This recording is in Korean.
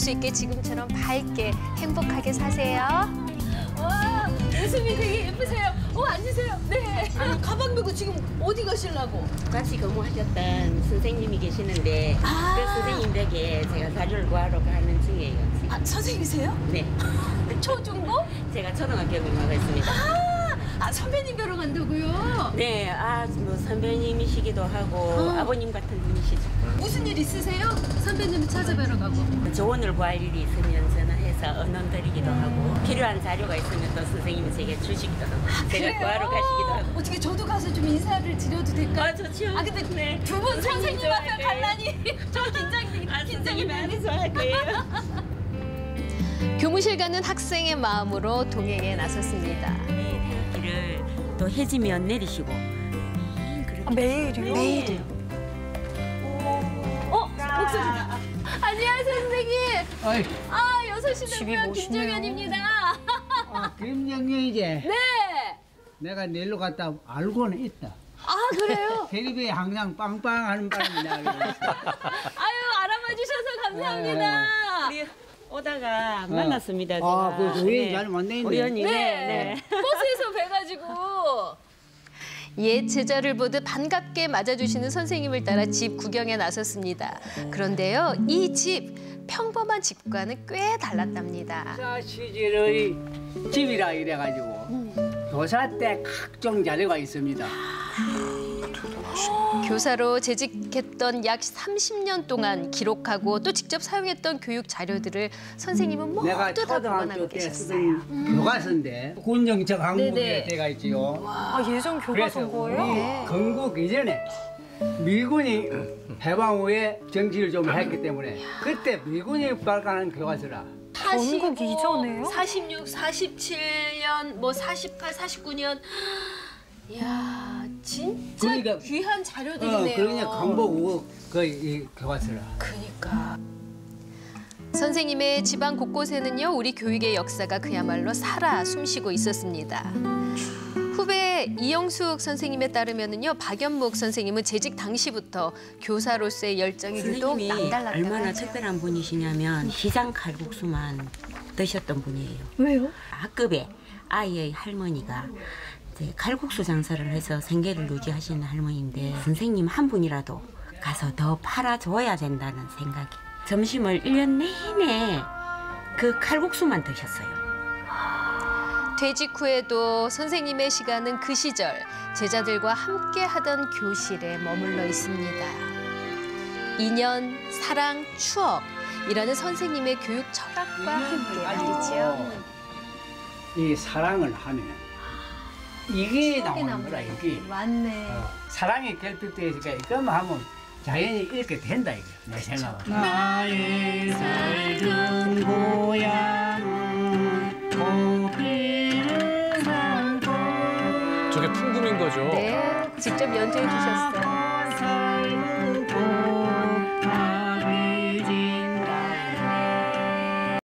수 있게 지금처럼 밝게 행복하게 사세요. 와, 웃음이 되게 예쁘세요. 앉으세요. 네. 가방 메고 지금 어디 가시려고? 같이 근무하셨던 선생님이 계시는데 그 선생님 댁에 제가 자료를 구하러 가는 중이에요. 지금. 선생님이세요? 네. 초중고? 제가 초등학교 근무하고 있습니다. 선배님 뵈러 간다고요? 네, 뭐 선배님이시기도 하고 아버님 같은 분이시죠. 무슨 일 있으세요? 선배님 찾아뵈러 가고. 조언을 구할 일이 있으면 전화해서 언론 드리기도 하고 필요한 자료가 있으면 또 선생님이 제게 주시기도 하고 제가 구하러 가시기도 하고. 어떻게 저도 가서 좀 인사를 드려도 될까요? 좋죠. 근데 네. 두 분 선생님 앞에 좋아할 갈라니 좀 긴장이 선생님 많이 좋아할 거예요. 교무실 가는 학생의 마음으로 동행에 나섰습니다. 태극기를 또 해지면 내리시고. 매일이요? 매일이요. 목소리다. 안녕하세요, 선생님. 어이, 6시 집이 되면 멋있네요. 김정현입니다. 김정영이지? 네. 내가 내일로 갔다 알고는 있다. 그래요? 텔레비에 항상 빵빵하는 바람이 나고 알아봐 주셔서 감사합니다. 우리 오다가 만났습니다. 그 우연히 잘 만났네. 우연히. 네. 버스에서 뵈가지고. 옛 제자를 보듯 반갑게 맞아주시는 선생님을 따라 집 구경에 나섰습니다. 그런데요, 이 집 평범한 집과는 꽤 달랐답니다. 교사 시절의 집이라 이래가지고 교사 때 각종 자료가 있습니다. 교사로 재직했던 약 30년 동안 기록하고 또 직접 사용했던 교육 자료들을 선생님은 내가 모두 다 초등학교 보관하고 때 계셨어요. 쓰던 교과서인데 군정책 항목에 돼가 있지요. 예전 그래서 우리 건국 이전에 미군이 해방 후에 정치를 좀 했기 때문에 그때 미군이 발간한 교과서라. 건국 이전에요? 46, 47년, 뭐 48, 49년. 이야, 진짜 그러니까, 귀한 자료들이네요. 그러니까 강복 후 이 교과서라. 그러니까. 선생님의 집안 곳곳에는요, 우리 교육의 역사가 그야말로 살아 숨쉬고 있었습니다. 후배 이영숙 선생님에 따르면요, 박연묵 선생님은 재직 당시부터 교사로서의 열정이 유독 선생님이 남달랐다고 얼마나 하죠. 특별한 분이시냐면 시장 칼국수만 드셨던 분이에요. 왜요? 학급에 아이의 할머니가 이제 칼국수 장사를 해서 생계를 유지하시는 할머니인데 선생님 한 분이라도 가서 더 팔아줘야 된다는 생각이. 점심을 1년 내내 그 칼국수만 드셨어요. 퇴직 후에도 선생님의 시간은 그 시절 제자들과 함께 하던 교실에 머물러 있습니다. 인연, 사랑, 추억이라는 선생님의 교육 철학과 함께 말이죠. 이 사랑을 하면 이게 추억이 나오는 거라, 이게. 맞네. 사랑이 결핍되어 있으니까 이것만 하면 자연히 이렇게 된다, 이게. 내 생각은. 나의 살던 고향은 꽃피는 산골. 저게 풍금인 거죠. 네, 직접 연주해 주셨어요. 살던